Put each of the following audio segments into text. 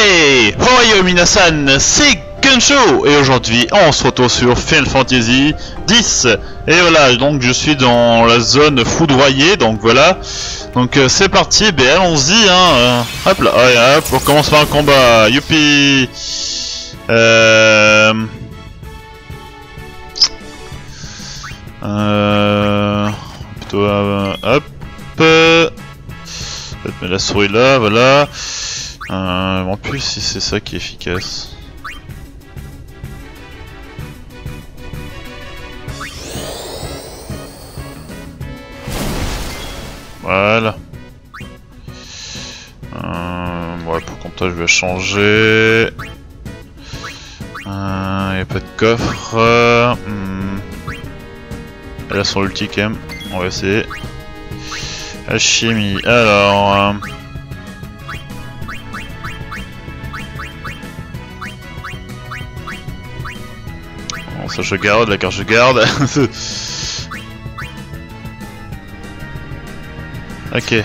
Hey! Hoyo minasan, c'est Gunsho! Et aujourd'hui, on se retrouve sur Final Fantasy X. Et voilà, donc je suis dans la zone foudroyée, donc voilà. Donc c'est parti, ben allons-y, hein. Hop là, allez, hop, on commence par un combat. Youpi! Plutôt, hop. Peut-être mettre la souris là, voilà. En plus, si c'est ça qui est efficace. Voilà. Ouais, pour contre, je vais changer. Y a pas de coffre. Elle a son ulti quand même. On va essayer. Alchimie. Alors. Bon, ça je garde, la carte je garde. Ok.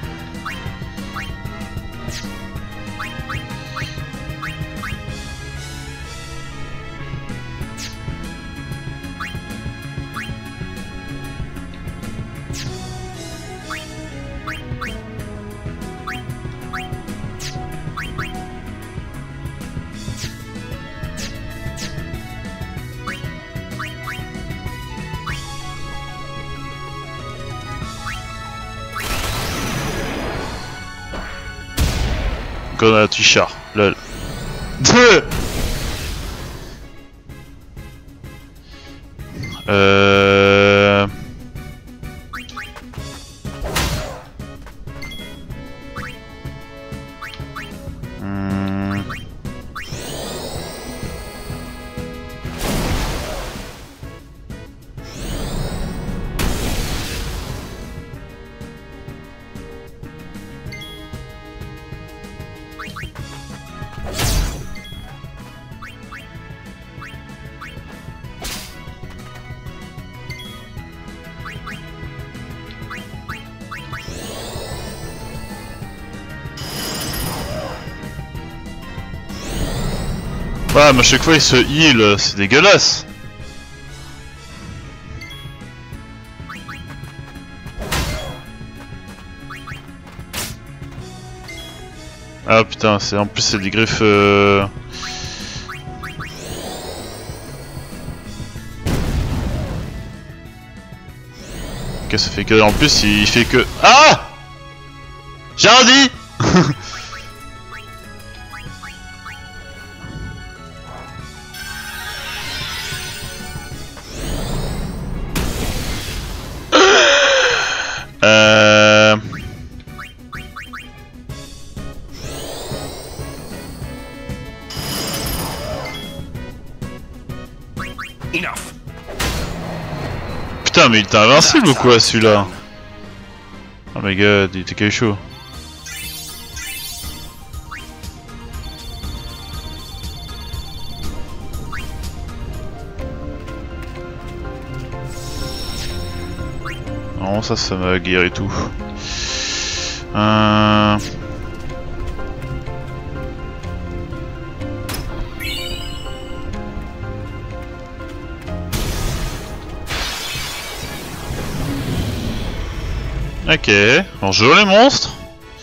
Grenade T-shirt, lol. Ah, mais à chaque fois il se heal, c'est dégueulasse. Ah putain, c'est en plus c'est des griffes. Ok, ça fait que en plus il fait que. Ah! J'ai rien dit. Putain, mais il était invincible ou quoi celui-là? Oh my god, il était chaud. Non, ça m'a guéri tout. Ok, bonjour les monstres.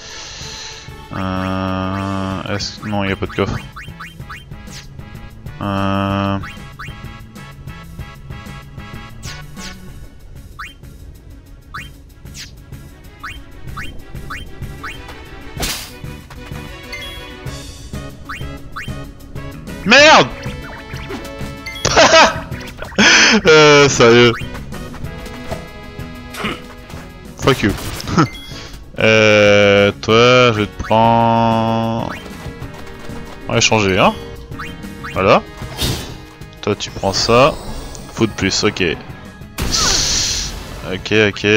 Est-ce que... Non, il n'y a pas de coffre. Merde. Sérieux. Fuck you. Toi, je vais te prendre... On va changer, hein. Voilà. Toi, tu prends ça. Foot plus, ok. Ok.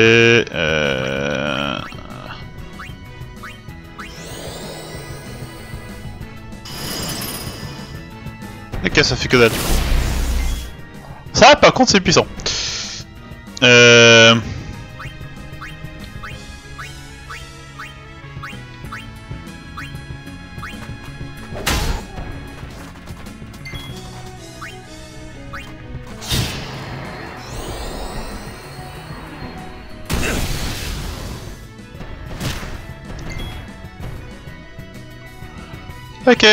Ok, ça fait que dalle. Ça, par contre, c'est puissant. Ok.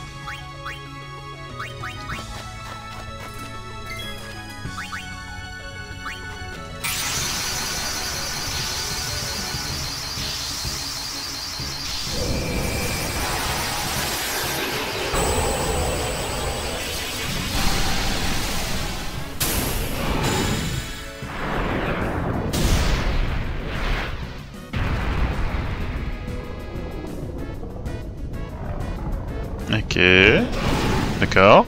Ok. D'accord.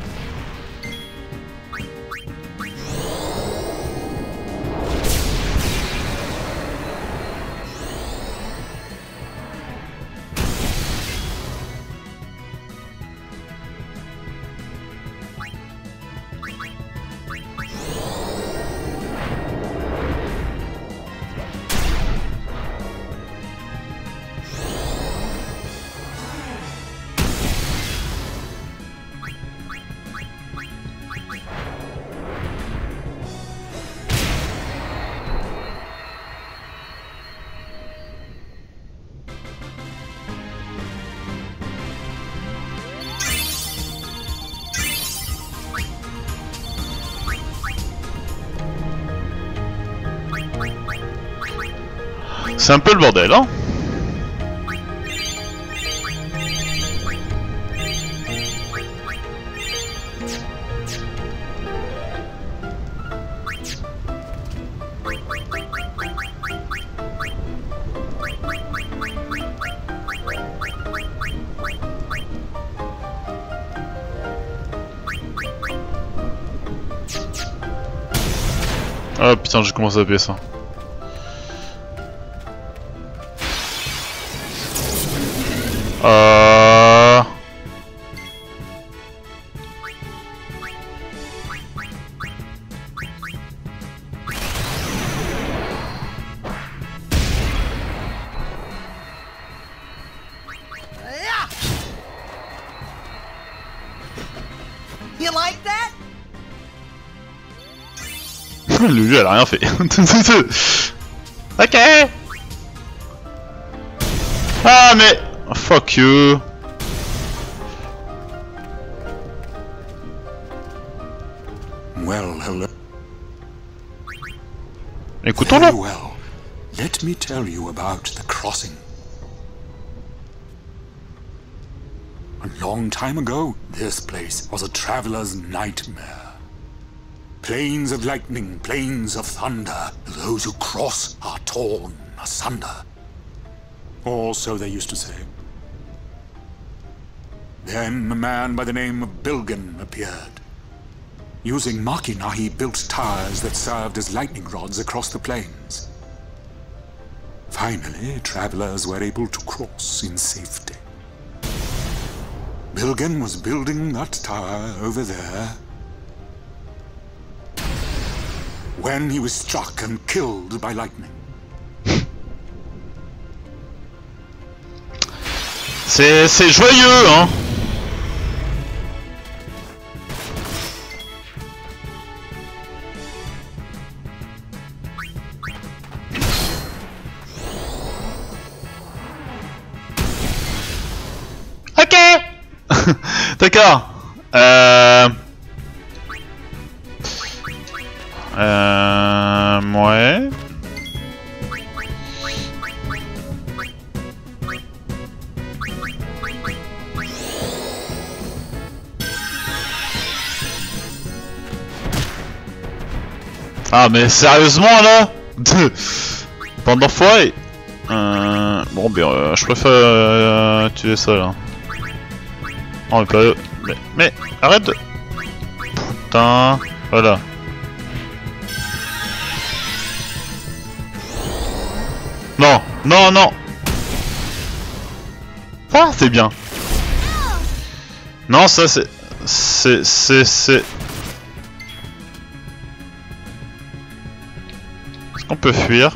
C'est un peu le bordel, hein. Oh putain, j'ai commencé à payer ça. You like that? Lulu, elle a rien fait. Ok. Ah mais... Fuck you. Well, hello. Écoutons-le. Very well. Let me tell you about the crossing. A long time ago, this place was a traveler's nightmare. Plains of lightning, plains of thunder, those who cross are torn asunder. Or so they used to say. Then a man by the name of Bilgen appeared. Using Machina, he built towers that served as lightning rods across the plains. Finally, travelers were able to cross in safety. Bilgen was building that tower over there when he was struck and killed by lightning. C'est joyeux, hein. Ok. D'accord. Ouais. Ah mais sérieusement là. Pendant d'enfoiré. Bon ben je préfère tuer ça là. Oh mais pas... Mais arrête de... Putain... Voilà. Non, non, non. Ah, c'est bien. Non, ça c'est... Est-ce qu'on peut fuir?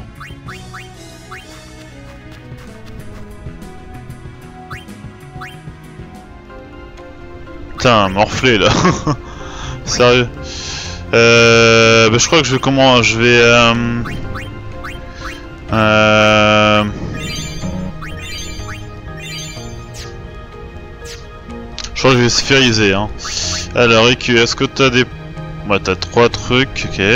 Putain, morflé là. Sérieux. Bah, je crois que je vais comment... Je vais... Je crois que je vais sphériser. Hein. Alors, EQ, est-ce que t'as des... Ouais, t'as 3 trucs, ok.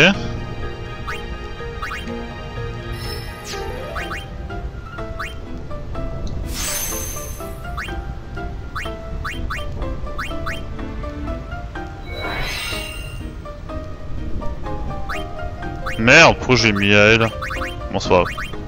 Merde, pourquoi j'ai mis à elle? Bonsoir.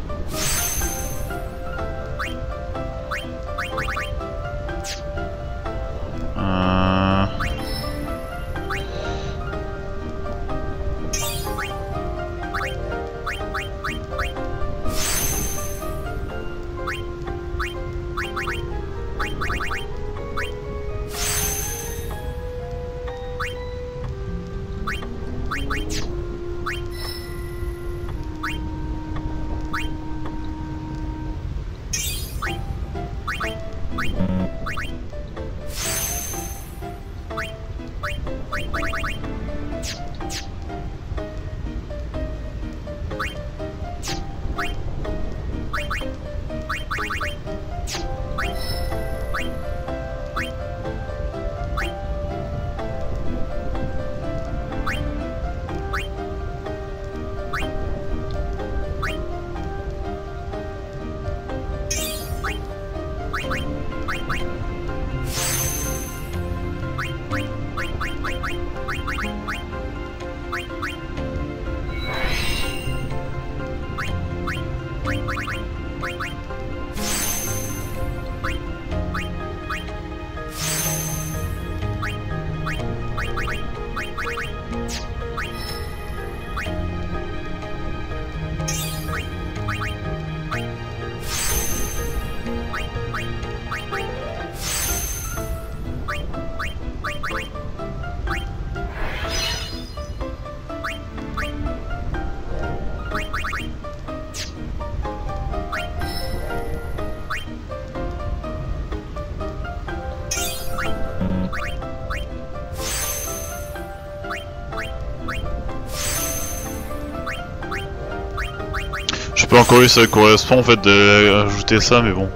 Je sais pas encore si ça correspond en fait d'ajouter ça, mais bon.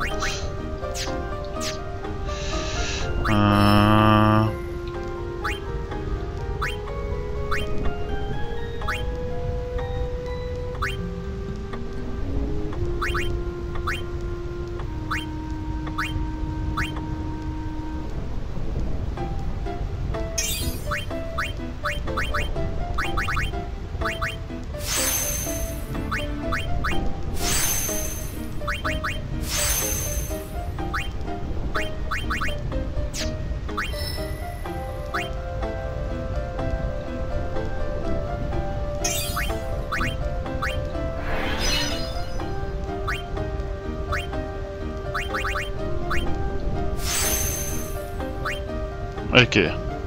Ok.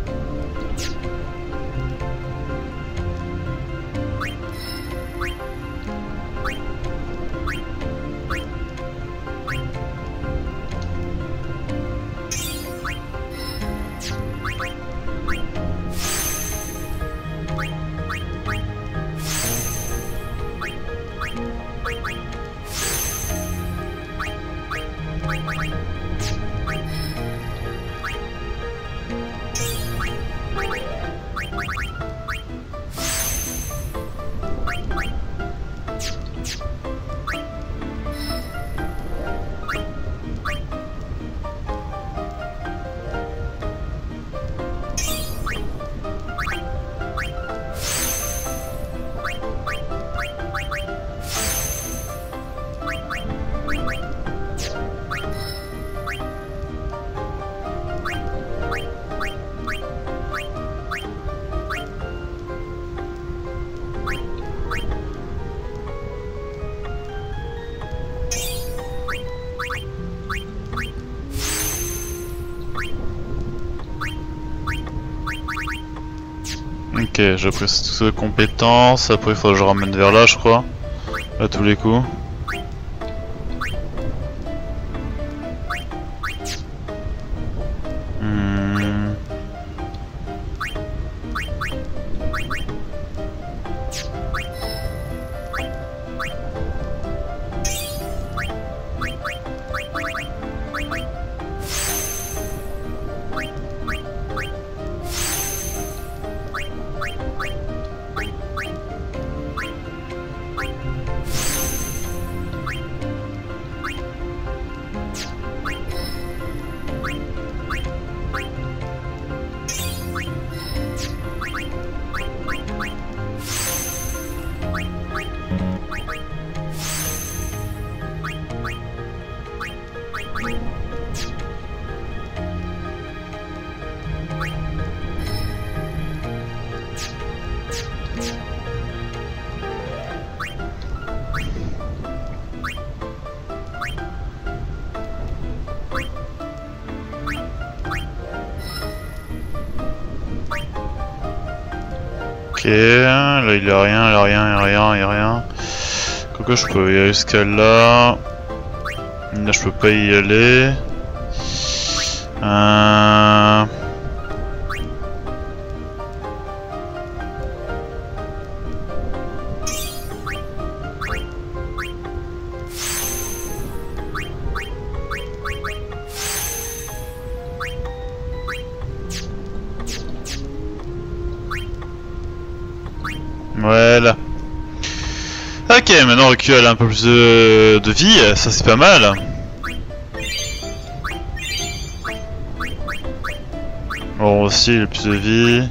Ok, j'ai pris toutes les compétences, après il faut que je ramène vers là je crois, à tous les coups. Wait. Ok, là il y a rien, il y a rien, il y a rien, il y a rien. Quoique je peux y aller jusqu'à là. Là je peux pas y aller. Voilà. Ok, maintenant Riku a un peu plus de vie, ça c'est pas mal. Bon aussi il a plus de vie.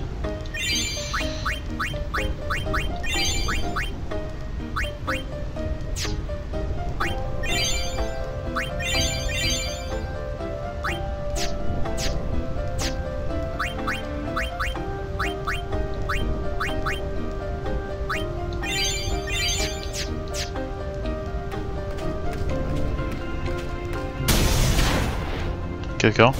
Quelqu'un.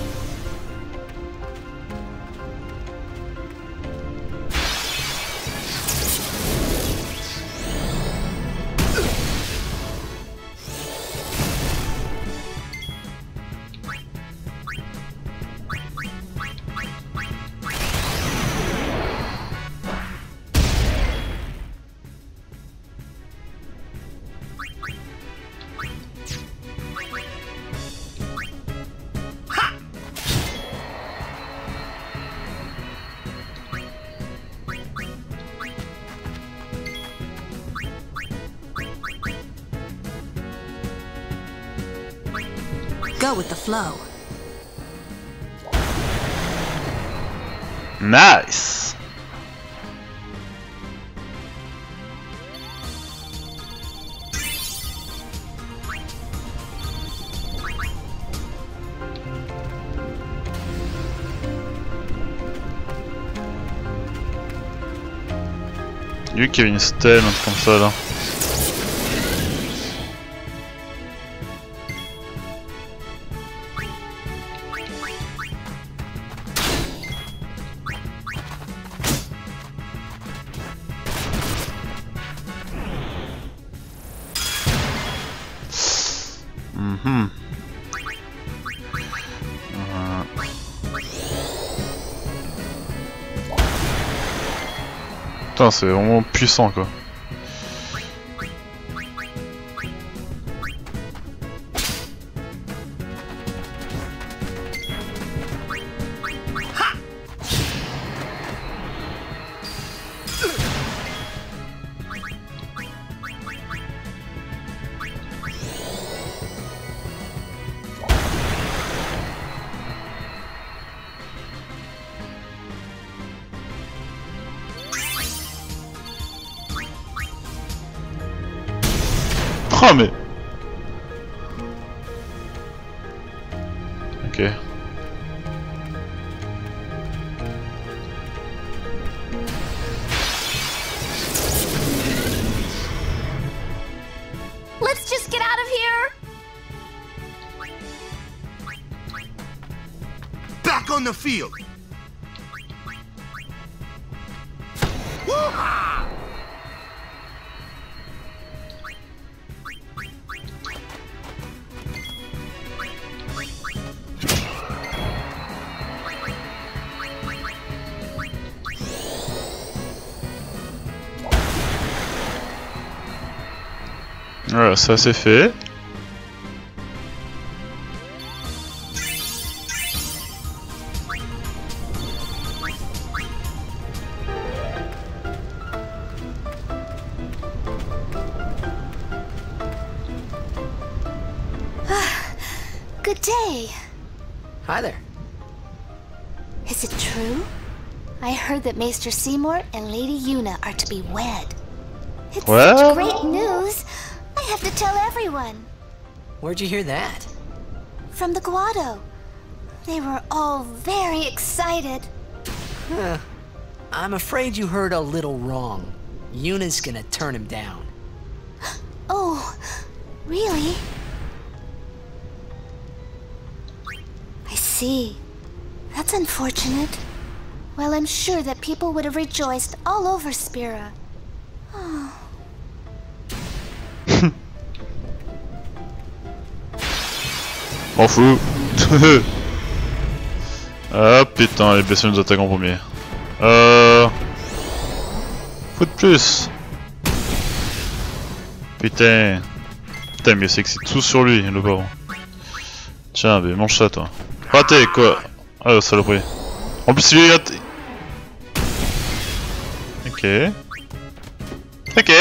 Go with the flow. Nice. Lui qui avait une stèle, un truc comme ça là. Putain, c'est vraiment puissant quoi. Oh mais... Ok. Let's just get out of here! Back on the field! Voilà, ça c'est fait. Good day. Hi there. Is it true? I heard that Maester Seymour and Lady Yuna are to be wed. It's What? such great news. I have to tell everyone. Where'd you hear that? From the Guado. They were all very excited. I'm afraid you heard a little wrong. Yuna's gonna turn him down. Oh, really? I see. That's unfortunate. Well, I'm sure that people would have rejoiced all over Spira. M'en fous. Ah putain, les bestioles nous attaquent en premier. Faut de plus. Putain. Putain, mais c'est que c'est tout sur lui, le pauvre. Tiens, mais mange ça, toi. Raté, quoi. Ah, saloperie. En plus, lui, Ok. Ok.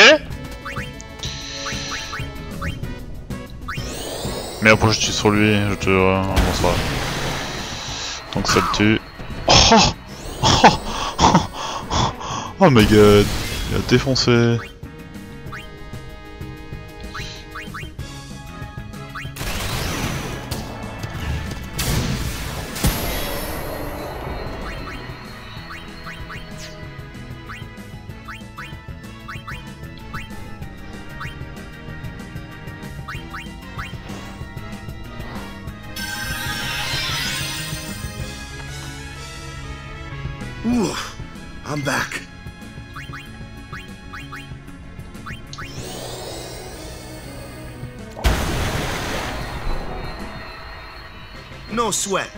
Mais après, je tue sur lui, je te. Bonsoir. Donc, ça le tue. Oh my god. Il a défoncé. Oof, I'm back. No sweat.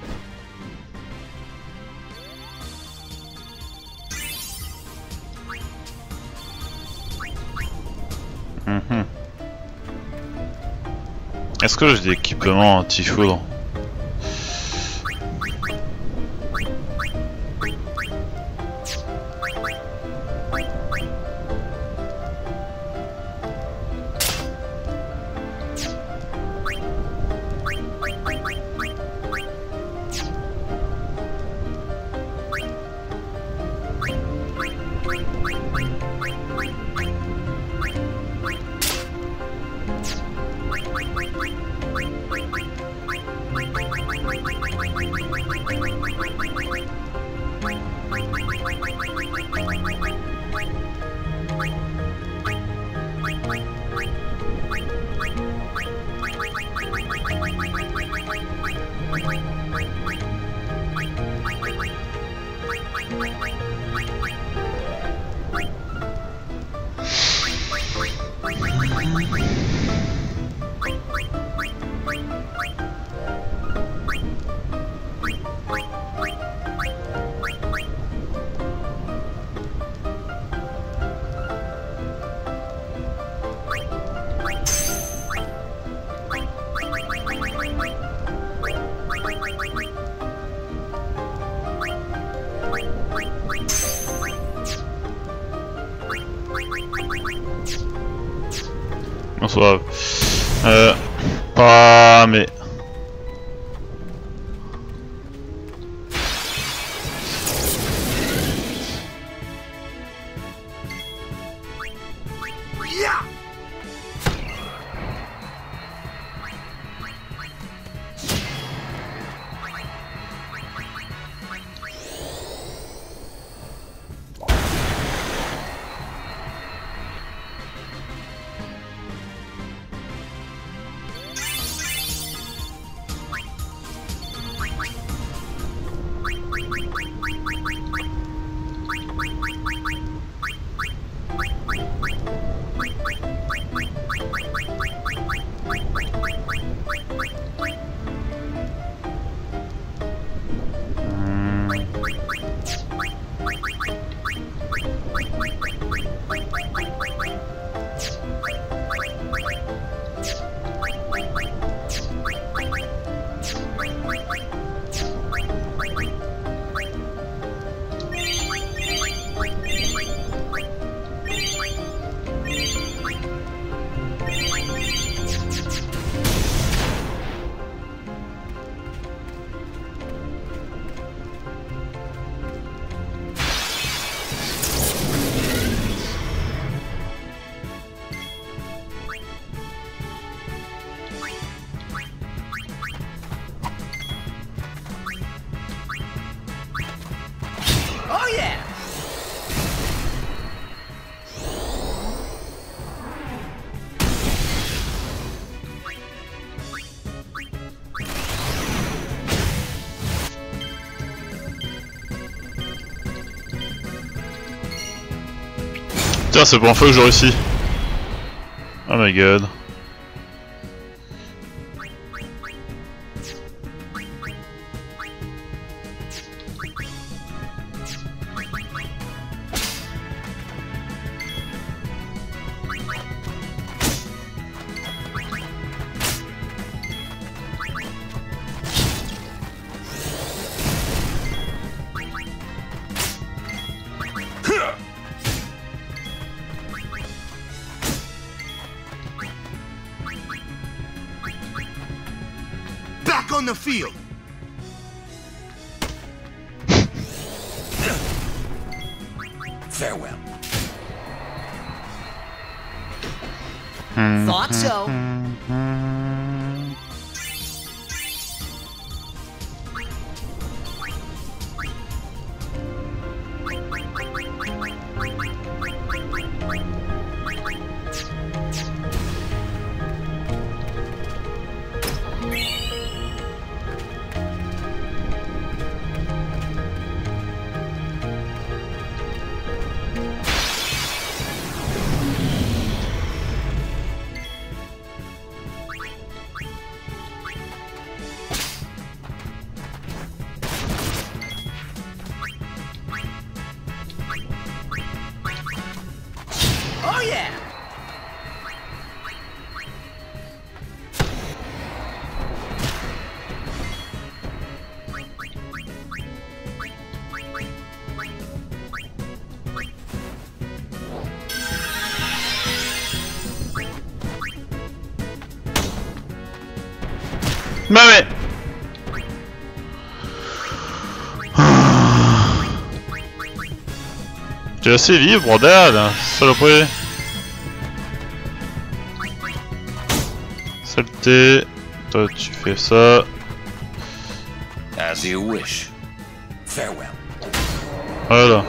Est-ce que j'ai des équipements anti-foudre? On se va. Pas mais. Putain, c'est pour une fois que je réussis. Oh my god. Back on the field. Farewell. Thought so. Oh yeah! Bah ouais. T'es assez libre, bordel, saloperie. Saleté. Toi, tu fais ça. As you wish. Farewell. Voilà.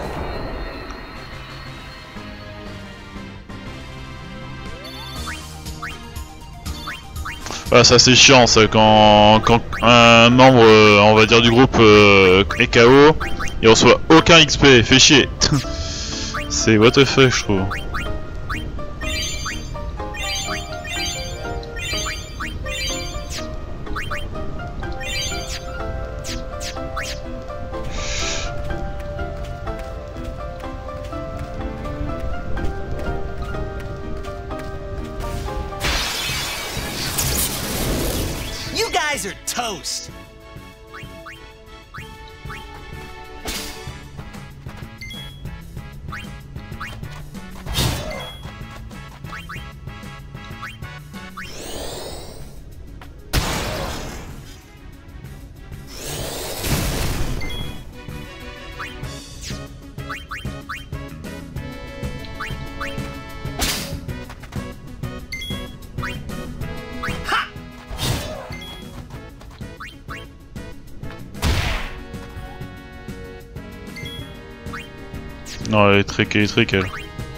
Ah, ça c'est chiant ça quand un membre on va dire du groupe est KO, il reçoit aucun XP, fait chier. C'est what the fuck je trouve. You guys are toast. Non, elle est trick, elle.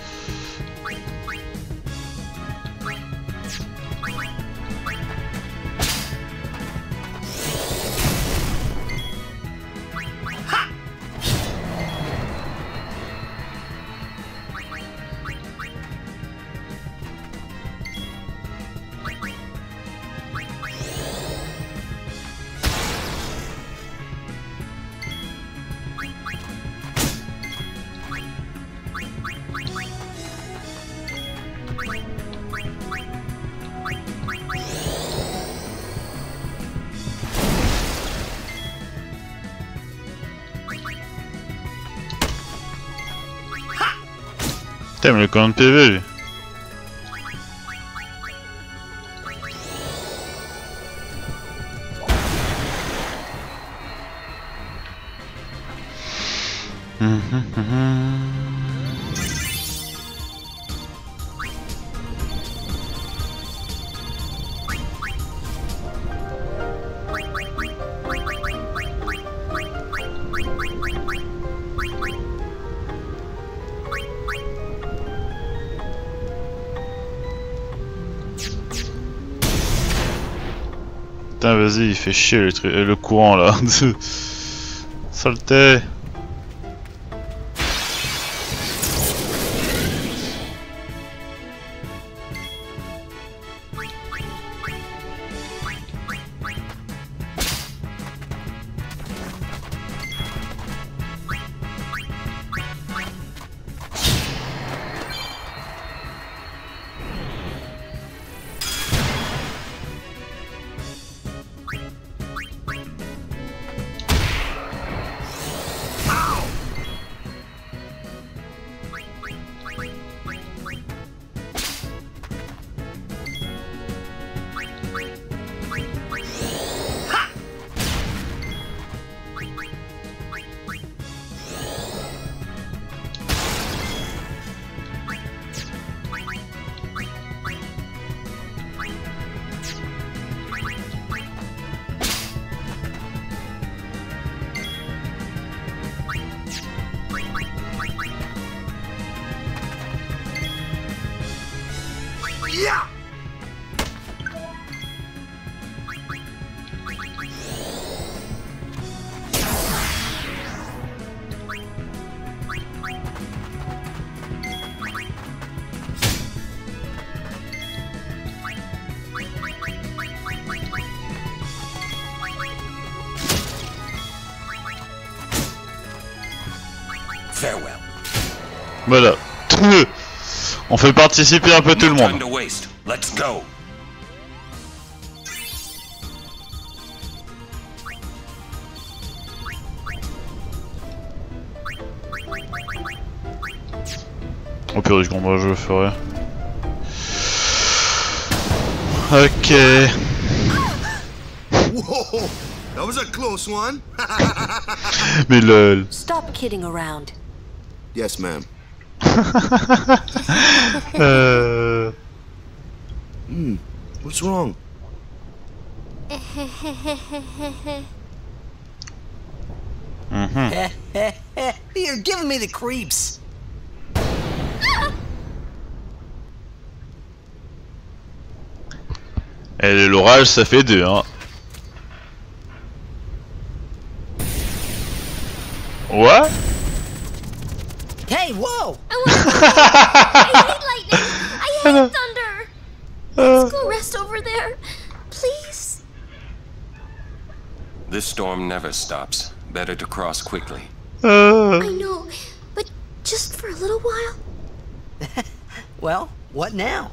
Putain, mais le commande PV lui. Putain, vas-y, il fait chier le courant là. Saleté. Yeah! Farewell. Voilà. On fait participer un peu tout le No time monde. to waste. Let's go. Au pire du combat, je le ferai. Ok. Whoa! That was a close one. Mais lol. Stop kidding around. Yes, ma'am. What's wrong? You're giving me the creeps. Et l'orage, ça fait 2, hein. What? Hey, whoa! I hate lightning. I hate thunder. Let's go rest over there, please. This storm never stops. Better to cross quickly. I know, but just for a little while. Well, what now?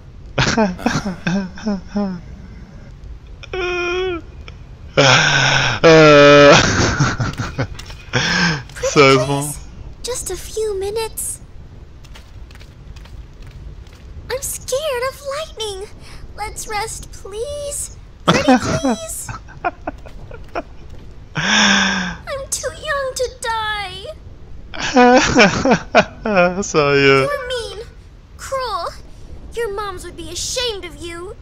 Sérieusement. Just a few minutes. I'm scared of lightning. Let's rest, please. Pretty please. I'm too young to die. Sérieux. You're mean, cruel. Your moms would be ashamed of you.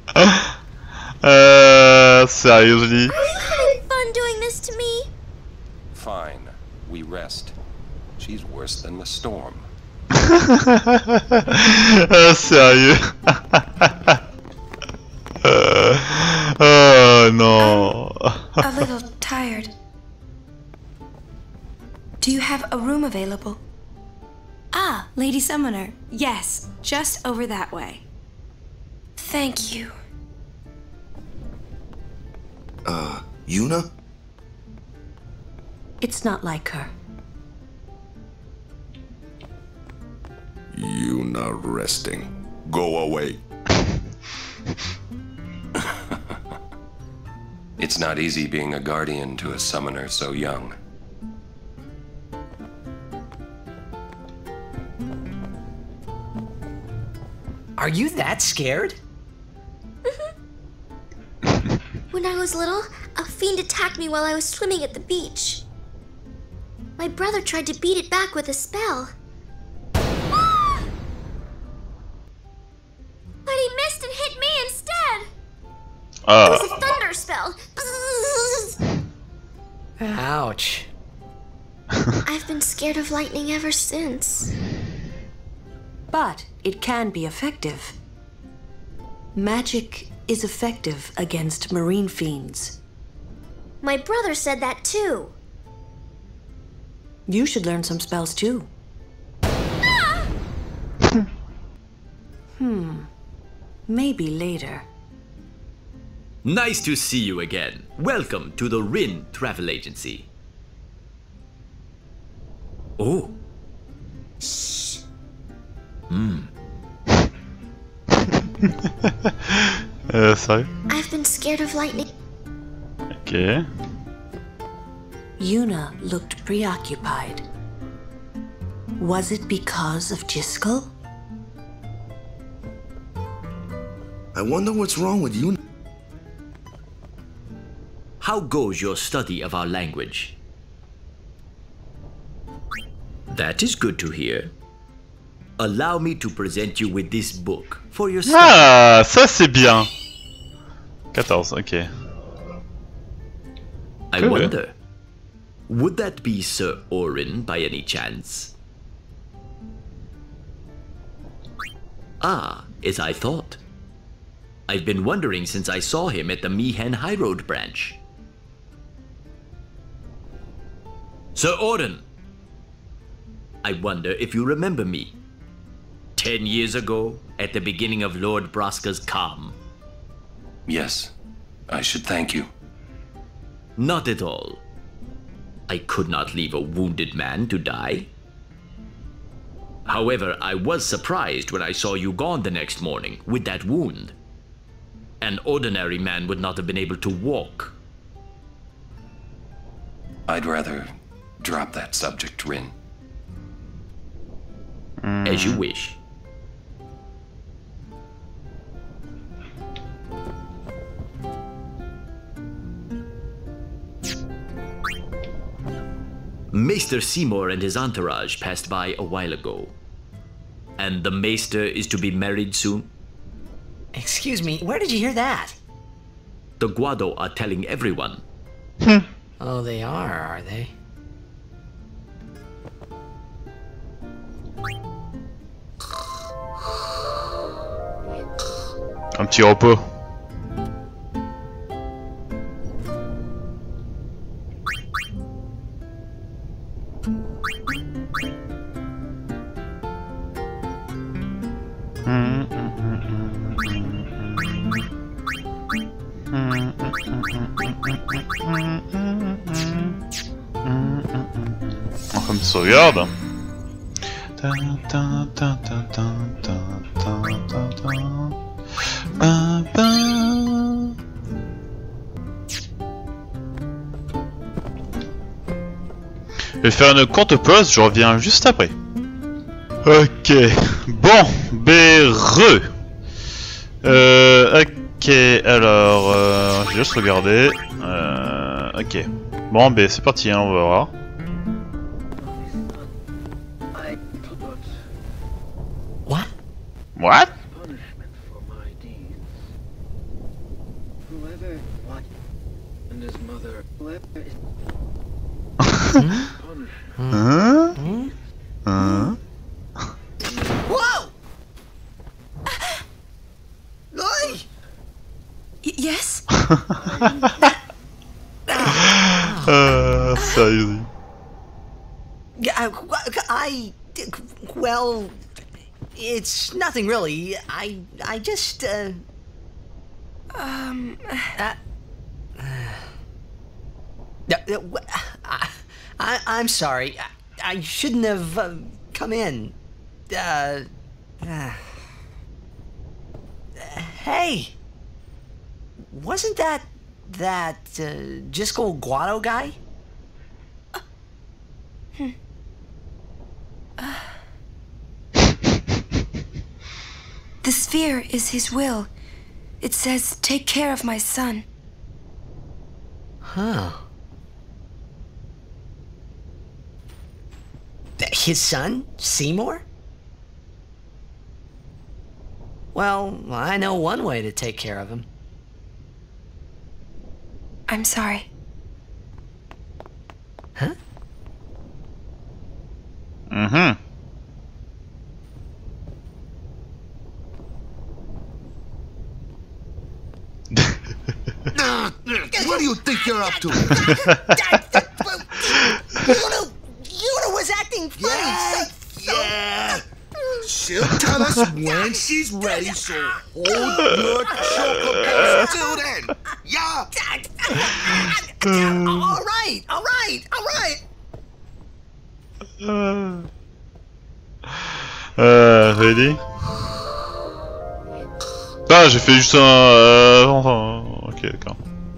Seriously. Are you having fun doing this to me? Fine. We rest. She's worse than the storm. Sérieux. Oh non. A little tired. Do you have a room available? Ah, Lady Summoner. Yes, just over that way. Thank you. Yuna? It's not like her. You not resting. Go away. It's not easy being a guardian to a summoner so young. Are you that scared? When I was little, a fiend attacked me while I was swimming at the beach. My brother tried to beat it back with a spell. But he missed and hit me instead. It was a thunder spell. Ouch. I've been scared of lightning ever since. But it can be effective. Magic is effective against marine fiends. My brother said that too. You should learn some spells too. Maybe later. Nice to see you again. Welcome to the Rin Travel Agency. Oh. Sérieux? I've been scared of lightning. Ok. Yuna looked preoccupied. Was it because of Jiskel? I wonder what's wrong with Yuna. How goes your study of our language? That is good to hear. Allow me to present you with this book for your study. Ah, ça c'est bien. 14, ok. I Good. wonder, would that be Sir Orin by any chance? Ah, as I thought. I've been wondering since I saw him at the Meehan High Road branch. Sir Auden, I wonder if you remember me. 10 years ago, at the beginning of Lord Braska's calm. Yes, I should thank you. Not at all. I could not leave a wounded man to die. However, I was surprised when I saw you gone the next morning with that wound. An ordinary man would not have been able to walk. I'd rather drop that subject, Rin. As you wish. Maester Seymour and his entourage passed by a while ago. And the Maester is to be married soon? Excuse me, where did you hear that? The Guado are telling everyone. Oh, they are they? Un petit repos. Comme sauvegarde. Je vais faire une courte pause, je reviens juste après. Ok, bon, BRE. Ok, alors, je vais juste regarder. Ok, bon, ben c'est parti, hein, on va voir. What? What? Punishment for my deeds. Whoever what and his mother whoever is punishment. Whoa! Oi! Yes? Seriously. Well, it's nothing really. I just, I'm sorry. I shouldn't have come in. Hey, wasn't that Jisco Guado guy? The sphere is his will. It says, take care of my son. Huh. His son, Seymour? Well, I know one way to take care of him. I'm sorry. Huh? Mm-hmm. What do you think you're up to? Yuna was acting funny. Yeah. She'll tell us when she's ready, so hold your chocolate till then. Yeah. All right. Ready? Ah, j'ai fait juste un... ok, d'accord.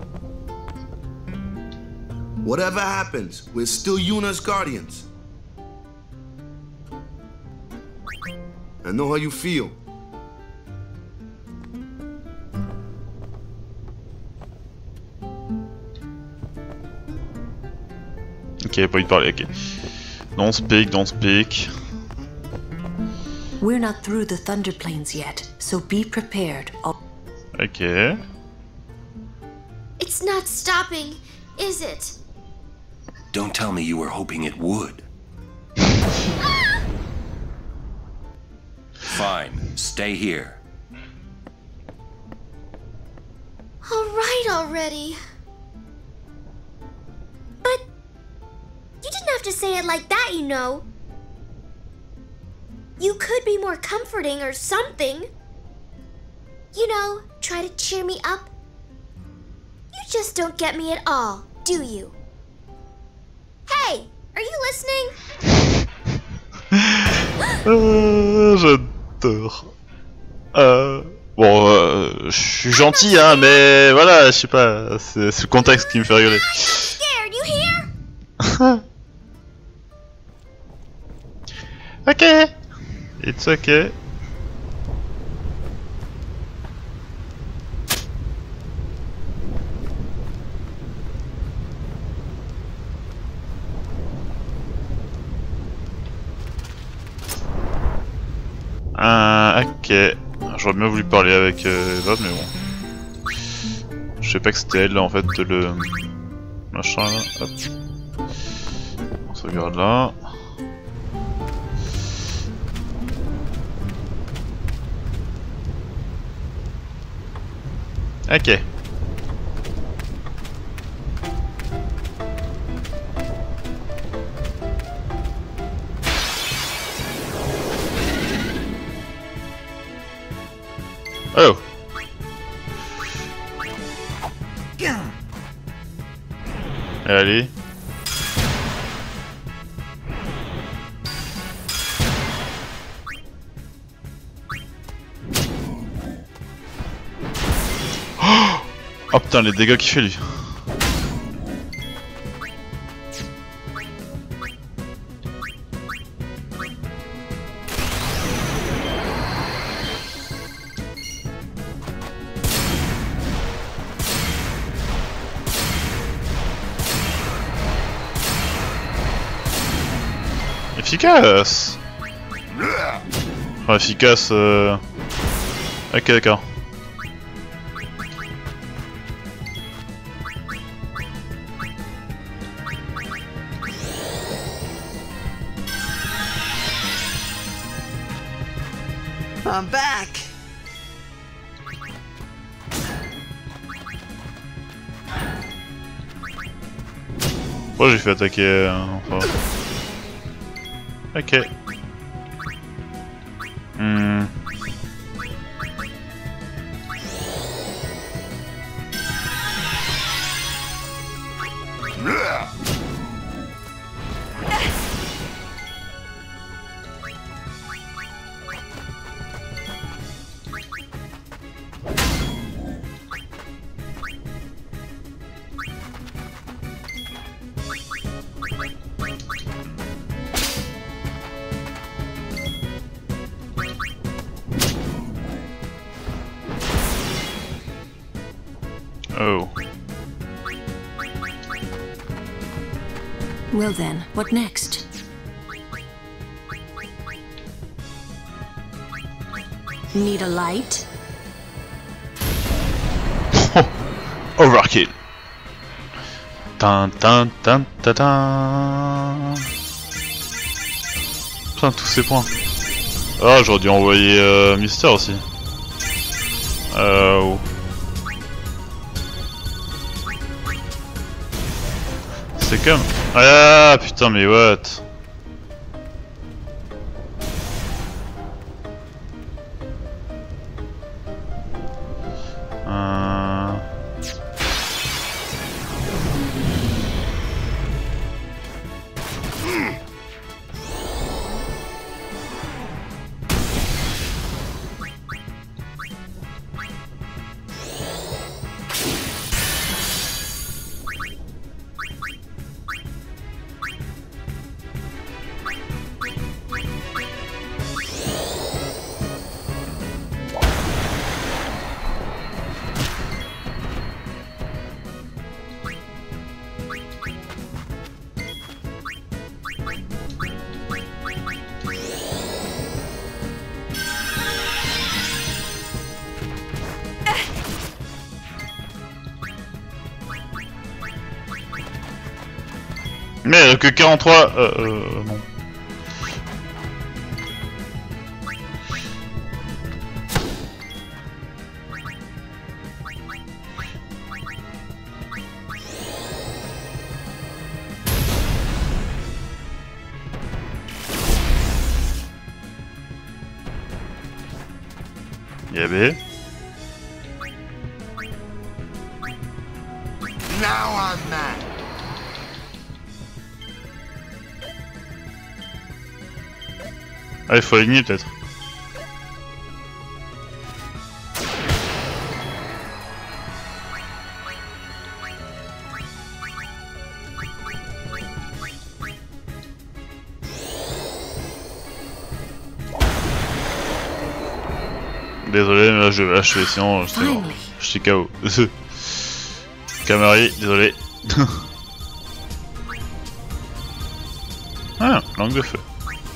Whatever happens, we're still Yuna's guardians. I know how you feel. Ok, pas envie de parler, ok. Don't speak. We're not through the Thunder Plains yet, so be prepared. Ok. It's not stopping, is it? Don't tell me you were hoping it would. Fine, stay here. All right already. But you didn't have to say it like that, you know. You could be more comforting or something. You know, try to cheer me up. You just don't get me at all, do you? Hey, are you listening? J'adore. Bon, je suis gentil, hein, mais voilà, je sais pas, c'est le contexte qui me fait rigoler. Scared, you hear? Ok. It's okay. Ok. J'aurais bien voulu parler avec Eva, mais bon. Je sais pas que c'était elle, en fait, le machin là. Hop. On se regarde là. Ok. Oh. Allez. Oh putain, les dégâts qu'il fait lui. Efficace. Enfin, efficace. Ok, d'accord. I'm back. Pourquoi j'ai fait attaquer enfin... Ok. Oh. Well then, what next? Need a light? Overkill. Tan tan tan tan tan. Putain, tous ces points. Ah, j'aurais dû envoyer Mister aussi. Oh. C'est comme... Ah putain, mais what? Mais que 43, non. KB. Now I'm mad. Ah, il faut aligner peut-être. Désolé, mais là je vais achever, sinon c'est bon. Je suis KO. Camari, désolé. Ah, langue de feu.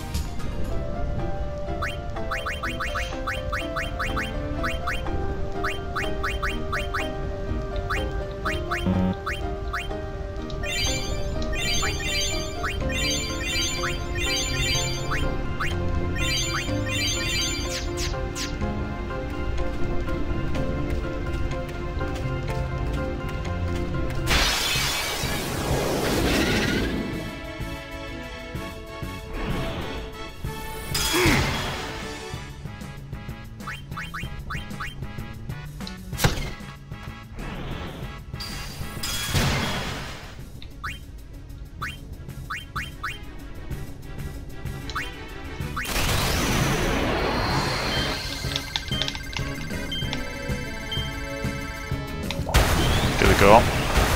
D'accord.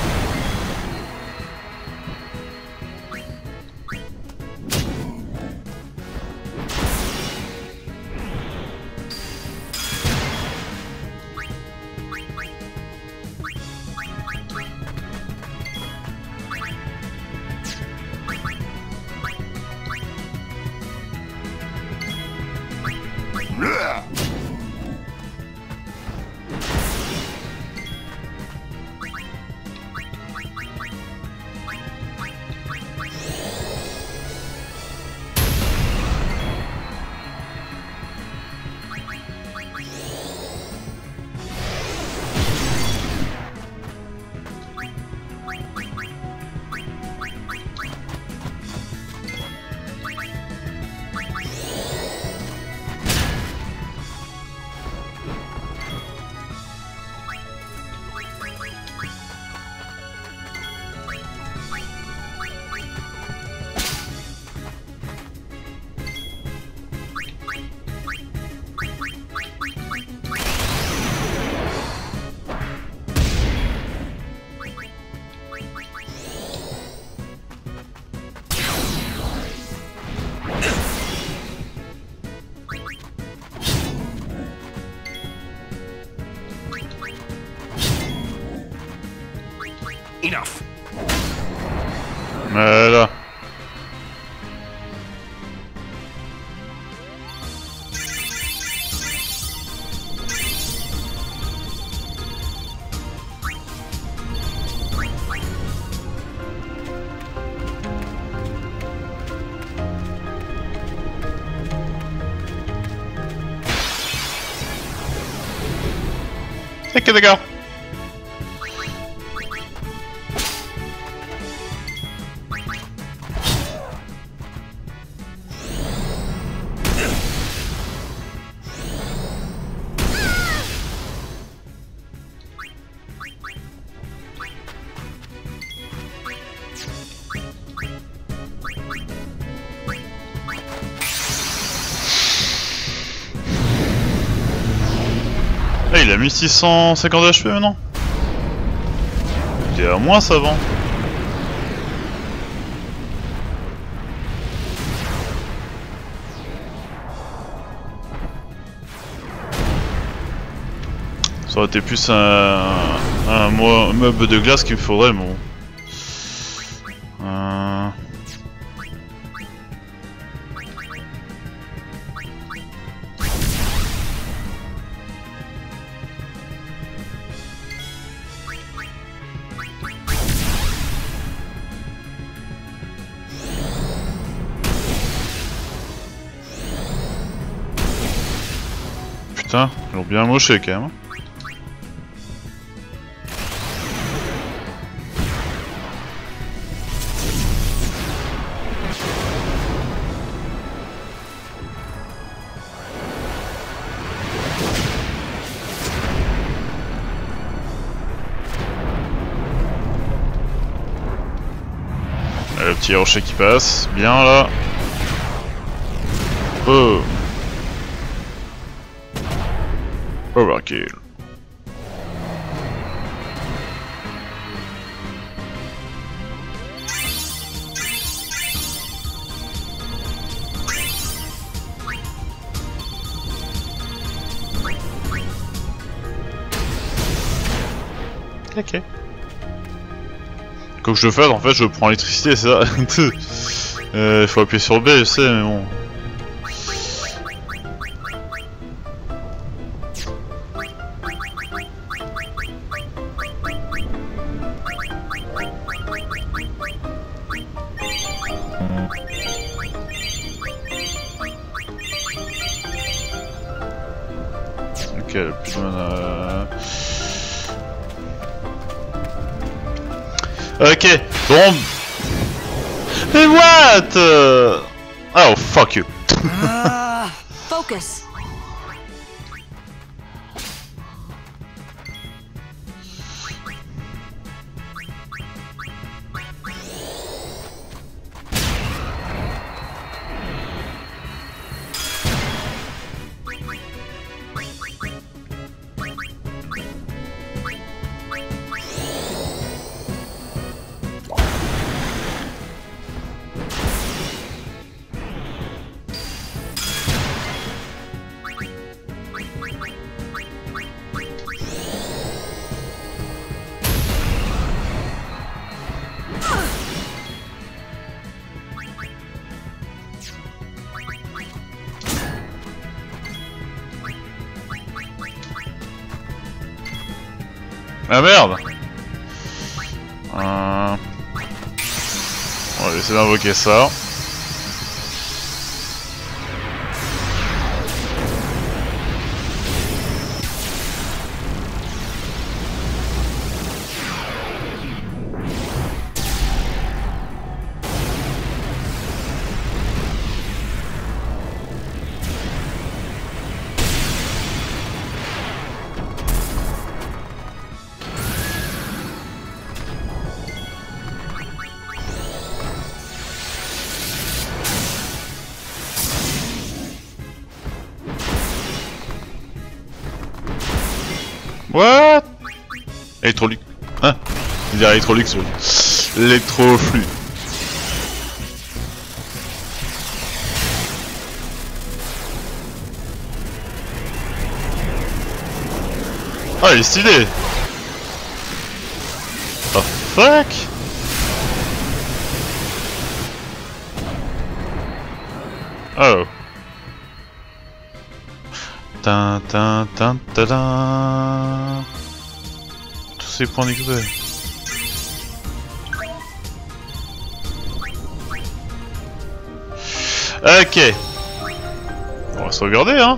Enough. Voilà. Ok, d'accord. Ah, il a mis 650 HP maintenant. Il est à moins ça avant. Ça aurait été plus un meuble de glace qu'il me faudrait, mais bon. Putain, ils l'ont bien moché quand même. le petit rocher qui passe. Bien là. Oh. Overkill. Ok. Comme je le fais, en fait, je prends l'électricité, c'est ça. Faut appuyer sur B, je sais, mais bon. Ok, le plus Ok, bon. Mais what? Oh, fuck you. Focus. Ah merde. On va essayer d'invoquer ça. What? Électroluxe. Hein? Il dirait électroluxe. L'électroflux. Ah, il est stylé. Oh fuck? Oh. Tin tin tin ta ta. Tous ces points d'XP. Ok. On va sauvegarder hein.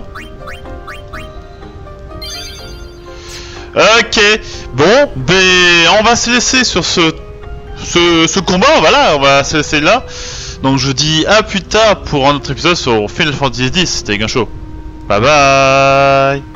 Ok. Bon, ben on va se laisser sur ce combat, voilà, on va se laisser là. Donc je dis à plus tard pour un autre épisode sur Final Fantasy X, c'était Gunshow. Bye bye.